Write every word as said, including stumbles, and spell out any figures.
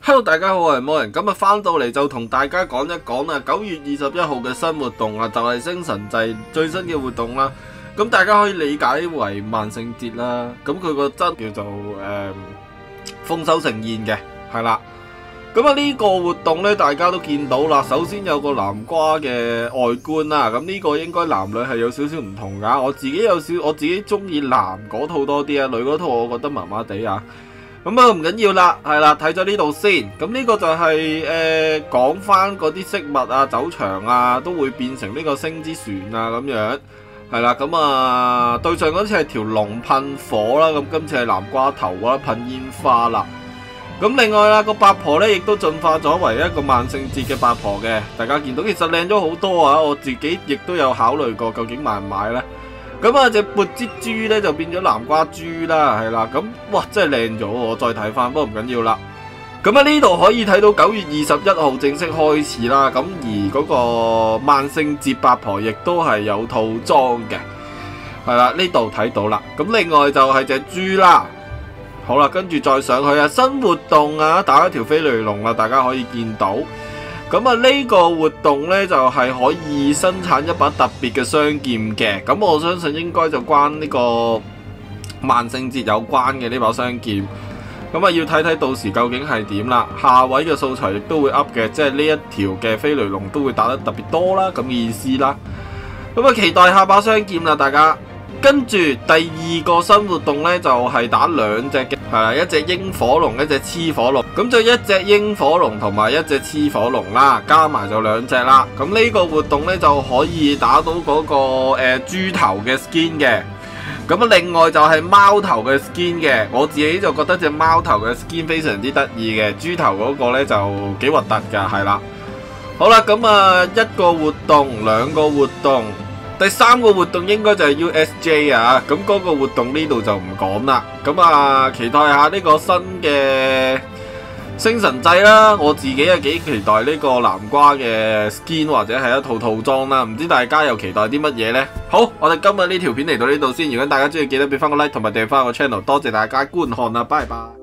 Hello， 大家好，我係魔人，今日翻到嚟就同大家講一講啦。九月二十一號嘅新活動啊，就係星神祭最新嘅活動啦。咁大家可以理解為萬聖節啦。咁佢個真叫做誒豐收盛宴嘅，係啦。咁啊呢個活動呢，大家都見到啦。首先有個南瓜嘅外觀啦，咁呢個應該男女係有少少唔同噶。我自己有少，我自己中意男嗰套多啲啊，女嗰套我覺得麻麻地啊。咁啊唔緊要啦，係啦，睇咗呢度先。咁呢個就係誒講翻嗰啲飾物啊、走場啊，都會變成呢個星之船啊咁樣，係啦。咁啊對上嗰次係條龍噴火啦，咁今次係南瓜頭啦，噴煙花啦。咁另外啦，個八婆呢亦都進化咗為一個萬聖節嘅八婆嘅，大家見到其實靚咗好多啊！我自己亦都有考慮過，究竟買唔買呢？咁啊，隻撥枝豬咧就變咗南瓜豬啦，係啦，咁哇真係靚咗，我再睇翻，不過唔緊要啦。咁啊呢度可以睇到九月二十一號正式開始啦，咁而嗰個萬聖節八婆亦都係有套裝嘅，係啦，呢度睇到啦。咁另外就係隻豬啦，好啦，跟住再上去啊，新活動啊，打一條飛雷龍啦，大家可以見到。咁啊呢個活動呢，就係可以生產一把特別嘅雙劍嘅，咁我相信應該就關呢個萬聖節有關嘅呢把雙劍。咁啊要睇睇到時究竟係點啦。下位嘅素材亦都會 up 嘅，即係呢一條嘅飛雷龍都會打得特別多啦，咁嘅意思啦。咁啊期待下把雙劍啦，大家。跟住第二個新活動呢，就係打兩隻嘅，係啦，一隻螢火龍，一隻雌火龍，咁就一隻螢火龍同埋一隻雌火龍啦，加埋就兩隻啦。咁呢個活動呢，就可以打到嗰個誒豬頭嘅 skin 嘅，咁啊另外就係貓頭嘅 skin 嘅，我自己就覺得隻貓頭嘅 skin 非常之得意嘅，豬頭嗰個呢，就幾核突噶，係啦。好啦，咁啊一個活動，兩個活動。第三個活動應該就係 U S J 啊，咁嗰個活動呢度就唔講啦。咁啊，期待下呢個新嘅星神祭啦。我自己啊幾期待呢個南瓜嘅 skin 或者係一套套裝啦。唔知大家又期待啲乜嘢呢？好，我哋今日呢條片嚟到呢度先。如果大家中意，記得俾翻個 like 同埋訂翻個 channel。多謝大家觀看啊，拜拜。